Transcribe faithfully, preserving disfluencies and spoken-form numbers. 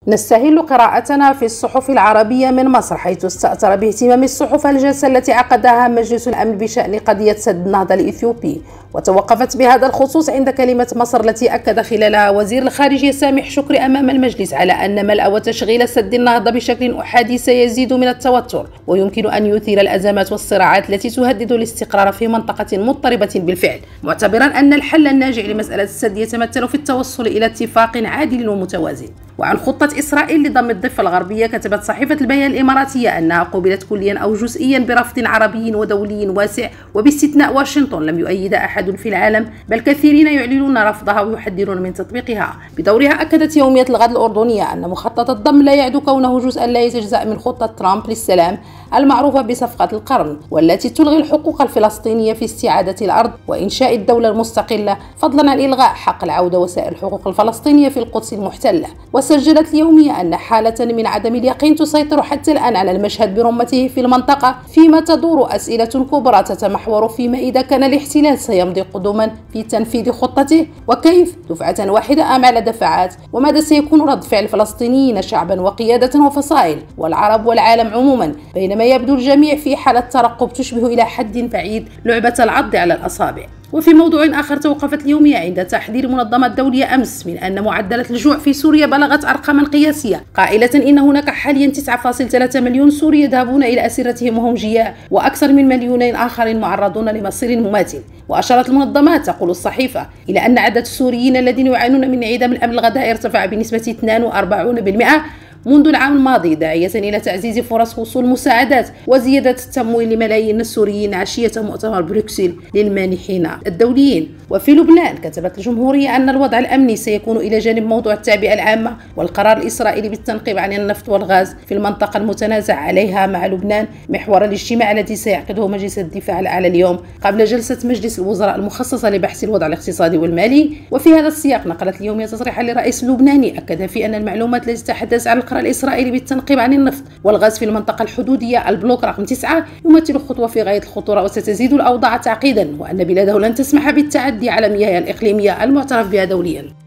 نستهل قراءتنا في الصحف العربية من مصر، حيث استأثر باهتمام الصحف الجلسة التي عقدها مجلس الأمن بشأن قضية سد النهضة الإثيوبي، وتوقفت بهذا الخصوص عند كلمة مصر التي أكد خلالها وزير الخارجية سامح شكري أمام المجلس على أن ملء وتشغيل سد النهضة بشكل أحادي سيزيد من التوتر، ويمكن أن يثير الأزمات والصراعات التي تهدد الاستقرار في منطقة مضطربة بالفعل، معتبرا أن الحل الناجع لمسألة السد يتمثل في التوصل إلى اتفاق عادل ومتوازن. وعن خطة إسرائيل لضم الضفة الغربية، كتبت صحيفة البيان الإماراتية أنها قوبلت كليا أو جزئيا برفض عربي ودولي واسع، وباستثناء واشنطن لم يؤيد أحد في العالم، بل كثيرين يعلنون رفضها ويحذرون من تطبيقها. بدورها أكدت يومية الغد الأردنية أن مخطط الضم لا يعد كونه جزءا لا يتجزأ من خطة ترامب للسلام المعروفة بصفقة القرن، والتي تلغي الحقوق الفلسطينية في استعادة الأرض وإنشاء الدولة المستقلة، فضلا عن إلغاء حق العودة وسائر الحقوق الفلسطينية في القدس المحتلة. وسجلت اليومية أن حالة من عدم اليقين تسيطر حتى الآن على المشهد برمته في المنطقة، فيما تدور أسئلة كبرى تتمحور فيما إذا كان الاحتلال سيمضي قدما في تنفيذ خطته، وكيف دفعة واحدة أم على دفعات، وماذا سيكون رد فعل الفلسطينيين شعبا وقيادة وفصائل والعرب والعالم عموما، بينما يبدو الجميع في حالة ترقب تشبه إلى حد بعيد لعبة العض على الأصابع. وفي موضوع آخر، توقفت اليومية عند تحذير المنظمة الدولية أمس من أن معدلات الجوع في سوريا بلغت أرقاما قياسية، قائلة إن هناك حاليا تسعة فاصلة ثلاثة مليون سوري يذهبون إلى أسرتهم وهم جياع، وأكثر من مليونين آخرين معرضون لمصير مماثل. وأشارت المنظمة، تقول الصحيفة، إلى أن عدد السوريين الذين يعانون من انعدام الأمن الغذائي ارتفع بنسبة اثنين وأربعين بالمئة منذ العام الماضي، داعية إلى تعزيز فرص وصول المساعدات وزيادة التمويل لملايين السوريين عشية مؤتمر بروكسل للمانحين الدوليين. وفي لبنان، كتبت الجمهورية أن الوضع الأمني سيكون إلى جانب موضوع التعبئة العامة والقرار الإسرائيلي بالتنقيب عن النفط والغاز في المنطقة المتنازع عليها مع لبنان محور الاجتماع الذي سيعقده مجلس الدفاع الأعلى اليوم قبل جلسة مجلس الوزراء المخصصة لبحث الوضع الاقتصادي والمالي. وفي هذا السياق، نقلت اليومية تصريحا للرئيس اللبناني أكد في أن المعلومات التي تتحدث عن القرار الإسرائيلي بالتنقيب عن النفط والغاز في المنطقة الحدودية البلوك رقم تسعة يمثل خطوة في غاية الخطورة وستزيد الأوضاع تعقيدا، وأن بلاده لن تسمح بالتعدي على مياهها الإقليمية المعترف بها دوليا.